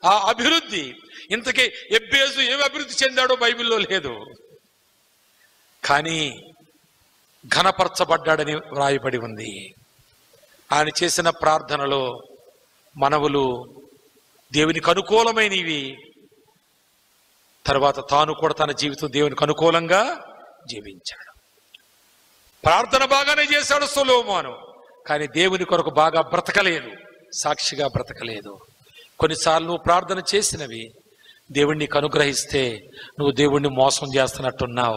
ఆ అభివృద్ధి. ఇంతకీ ఎబ్బేజు ఏమి అభివృద్ధి చెందాడో బైబిల్లో లేదు, కానీ ఘనపరచబడ్డాడని వ్రాయబడి ఉంది. ఆయన చేసిన ప్రార్థనలో మనవులు దేవునికి అనుకూలమైనవి, తర్వాత తాను కూడా తన జీవితం దేవునికి అనుకూలంగా జీవించాడు. ప్రార్థన బాగానే చేశాడు సొలొమోను, కానీ దేవుని కొరకు బాగా బ్రతకలేదు, సాక్షిగా బ్రతకలేదు. కొన్నిసార్లు నువ్వు ప్రార్థన చేసినవి దేవుణ్ణి నీకు అనుగ్రహిస్తే నువ్వు దేవుణ్ణి మోసం చేస్తున్నట్టున్నావు.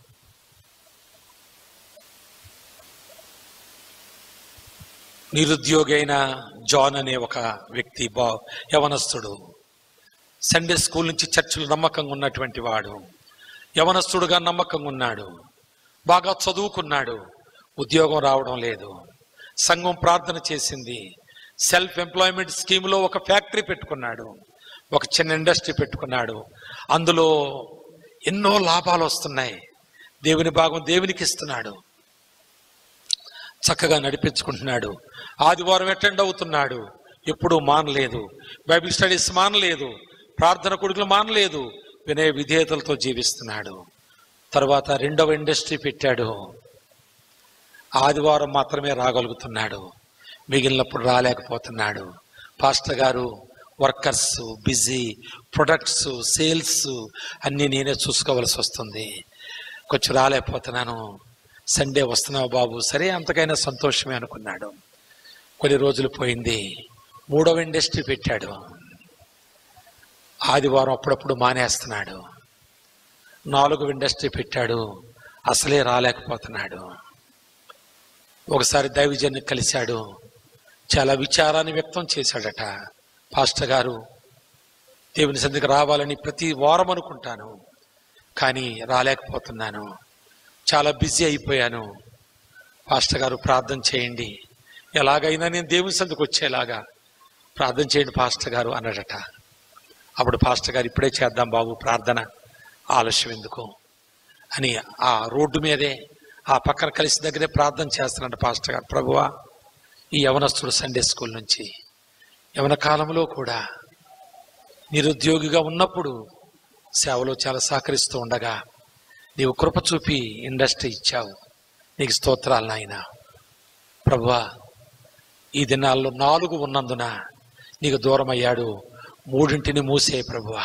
నిరుద్యోగి అయిన జాన్ అనే ఒక వ్యక్తి, యవనస్తుడు, సండే స్కూల్ నుంచి చర్చిలో నమ్మకంగా ఉన్నటువంటి వాడు, యవనస్తుడుగా నమ్మకంగా ఉన్నాడు, బాగా చదువుకున్నాడు, ఉద్యోగం రావడం లేదు. సంఘం ప్రార్థన చేసింది, సెల్ఫ్ ఎంప్లాయ్మెంట్ స్కీమ్లో ఒక ఫ్యాక్టరీ పెట్టుకున్నాడు, ఒక చిన్న ఇండస్ట్రీ పెట్టుకున్నాడు. అందులో ఎన్నో లాభాలు వస్తున్నాయి, దేవుని భాగం దేవునికి ఇస్తున్నాడు, చక్కగా నడిపించుకుంటున్నాడు. ఆదివారం అటెండ్ అవుతున్నాడు, ఎప్పుడూ మానలేదు, బైబిల్ స్టడీస్ మానలేదు, ప్రార్థన కొడుకులు మానలేదు, వినయ విధేయతలతో జీవిస్తున్నాడు. తర్వాత రెండవ ఇండస్ట్రీ పెట్టాడు, ఆదివారం మాత్రమే రాగలుగుతున్నాడు, మిగిలినప్పుడు రాలేకపోతున్నాడు. పాస్టర్ గారు వర్కర్స్, బిజీ, ప్రొడక్ట్స్, సేల్స్ అన్నీ నేనే చూసుకోవలసి వస్తుంది, కొంచెం రాలేకపోతున్నాను, సండే వస్తున్నావు బాబు, సరే అంతకైనా సంతోషమే అనుకున్నాడు. కొన్ని రోజులు పోయింది, మూడవ ఇండస్ట్రీ పెట్టాడు, ఆదివారం అప్పుడప్పుడు మానేస్తున్నాడు. నాలుగవ ఇండస్ట్రీ పెట్టాడు, అసలే రాలేకపోతున్నాడు. ఒకసారి దైవజన్ని కలిశాడు, చాలా విచారాన్ని వ్యక్తం చేశాడట. పాస్టర్ గారు, దేవుని సన్నిధికి రావాలని ప్రతి వారం అనుకుంటాను, కానీ రాలేకపోతున్నాను, చాలా బిజీ అయిపోయాను. పాస్టర్ గారు ప్రార్థన చేయండి, ఎలాగైనా నేను దేవుని సన్నిధికి వచ్చేలాగా ప్రార్థన చేయండి పాస్టర్ గారు అన్నాడట. అప్పుడు పాస్టర్ గారు, ఇప్పుడే చేద్దాం బాబు ప్రార్థన, ఆలస్యం ఎందుకు అని ఆ రోడ్డు మీదే ఆ పక్కన కలిసి దగ్గరే ప్రార్థన చేస్తున్నాడు పాస్టర్ గారు. ప్రభువా, ఈ యవనస్తుడు సండే స్కూల్ నుంచి యవన కాలంలో కూడా నిరుద్యోగిగా ఉన్నప్పుడు సేవలో చాలా సహకరిస్తూ ఉండగా నీవు కృప చూపి ఇండస్ట్రీ ఇచ్చావు, నీకు స్తోత్రాలు నాయన. ప్రభువా, ఈ దినాల్లో 4 ఉన్నందున నీకు దూరం అయ్యాడు, 3 మూసే ప్రభువా.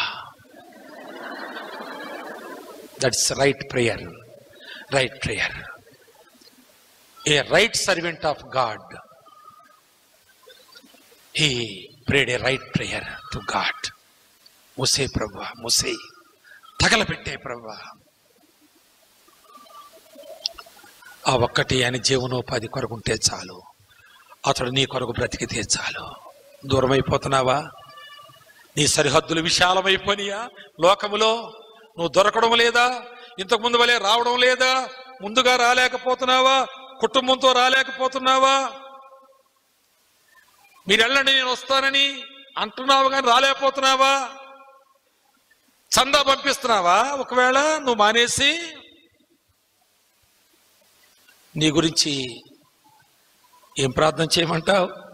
That's right prayer, right prayer. A right servant of God, he prayed a right prayer to God. మూసే ప్రభువా, మూసే, తగలబెట్టే ప్రభువా. ఆ ఒక్కటి ఆయన జీవనోపాధి కొరకు ఉంటే చాలు, అతడు నీ కొరకు బ్రతికితే చాలు. దూరం అయిపోతున్నావా? నీ సరిహద్దులు విశాలమైపోయినాయా? లోకములో నువ్వు దొరకడం లేదా? ఇంతకుముందు వలె రావడం లేదా? ముందుగా రాలేకపోతున్నావా? కుటుంబంతో రాలేకపోతున్నావా? మీరు వెళ్ళండి నేను వస్తానని అంటున్నావు కానీ రాలేకపోతున్నావా? చందా పంపిస్తున్నావా? ఒకవేళ నువ్వు మానేసి, నీ గురించి ఏం ప్రార్థన చేయమంటావు?